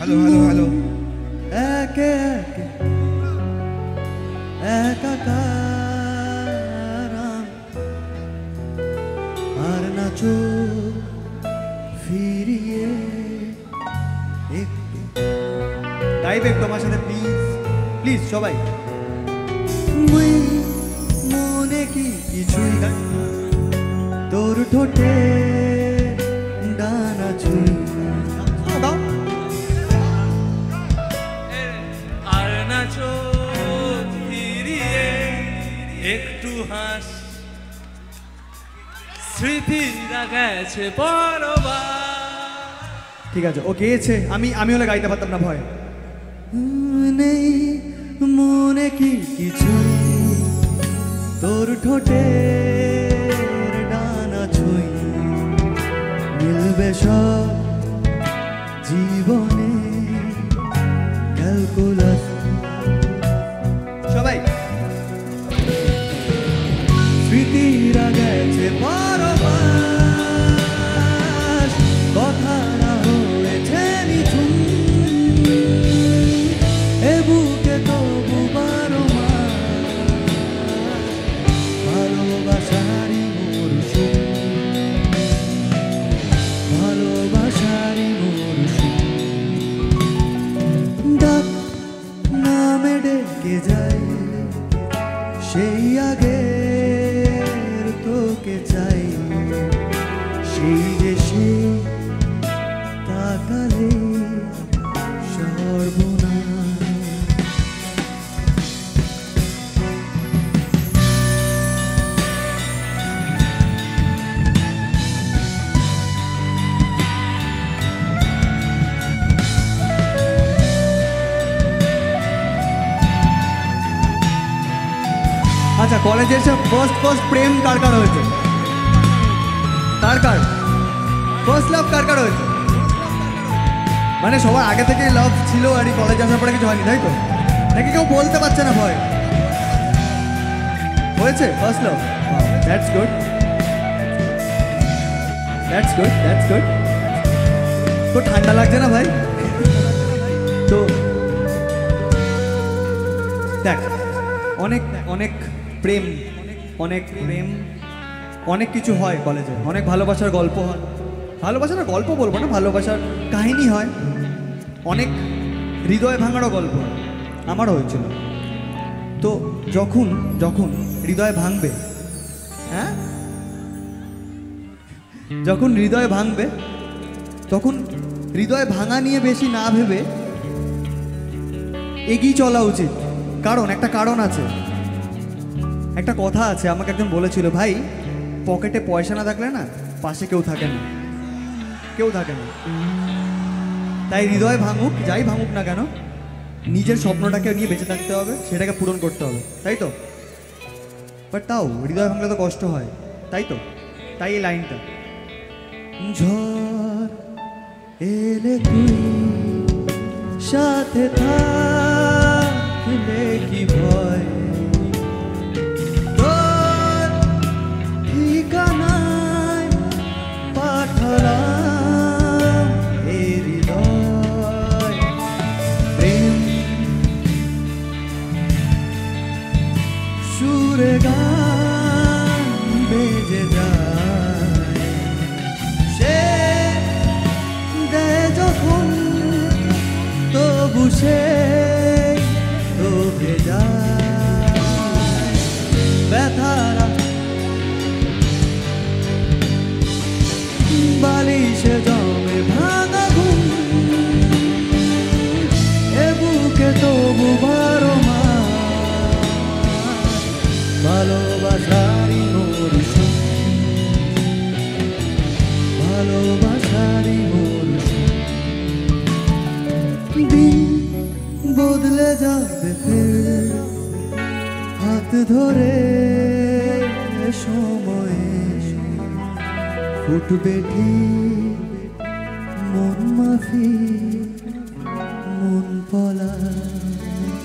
Hello hello hello একে একে একাকার আর না চোখ ফিরিয়ে একটু গাইবে একটু আমার সাথে প্লিজ প্লিজ সবাই মনে কি কিছুই তোর ঠোঁটে ডানা ছুঁই আর না চোখ ফিরিয়ে একটু হাস স্মৃতিরা গেছে পরবার। ঠিক আছে ও গেয়েছে আমি হলে গাইতে পারতাম না ভয় নেই মনে কি কিছু তোর ঠোঁটে ডানা ছুঁই মিলবে সব জীবনে ক্যালকুলাস সবাই স্মৃতিরা গেছে পরবাস কথারা হয়েছে নিঝুম এ বুকে তবু বারো মাস ভালোবাসারি মরশুম ভালোবাসারি মরশুম ডাক নামে ডেকে যায় সেই আগের তোকে চাই সেই যে সে তাকালে সর্বনাশ আচ্ছা কলেজের সব ফার্স্ট প্রেম কার কার হয়েছে কার ফার্স্ট লাভ কার কার হয়েছে মানে সবার আগে থেকে লাভ ছিল আর এই কলেজে আসার পরে কিছু হয়নি তাই তো নাকি কেউ বলতে পারছে না ভয় হয়েছে first love that's good that's good that's good তো ঠান্ডা লাগছে না ভাই তো দেখ অনেক অনেক প্রেম অনেক কিছু হয় কলেজে অনেক ভালোবাসার গল্প হয় ভালোবাসার গল্প বলবো না ভালোবাসার কাহিনী হয় অনেক হৃদয় ভাঙারও গল্প হয় আমারও হয়েছিল তো যখন যখন হৃদয় ভাঙবে হ্যাঁ যখন হৃদয় ভাঙবে তখন হৃদয় ভাঙা নিয়ে বেশি না ভেবে এগিয়ে চলা উচিত কারণ একটা কারণ আছে একটা কথা আছে আমাকে একজন বলেছিল ভাই পকেটে পয়সা না থাকলে না পাশে কেউ থাকে না তাই হৃদয় ভাঙুক যাই ভাঙুক না কেন নিজের স্বপ্নটাকে নিয়ে বেঁচে থাকতে হবে সেটাকে পূরণ করতে হবে তাই তো বাট তাও হৃদয় ভাঙলে তো কষ্ট হয় তাই তো তাই এই লাইনটা ঝড় এলে তুই সাথে থাকলে কি ভয় তোর ঠিকানায় পাঠালাম এই হৃদয় প্রেম সুরে গান বেজে যায় সে দেয় যখন তবু সে তো ভেজা ব্যথারা বালিশে জমে ভাঙা ঘুম এ বুকে তবু বারো মাস ভালোবাসারি মরশুম ভালোবাসারি মরশুম দিন বদলে যাবে ফের হাত ধরে সময়ে ফুটবে ঠিক মন মাফি মন পলা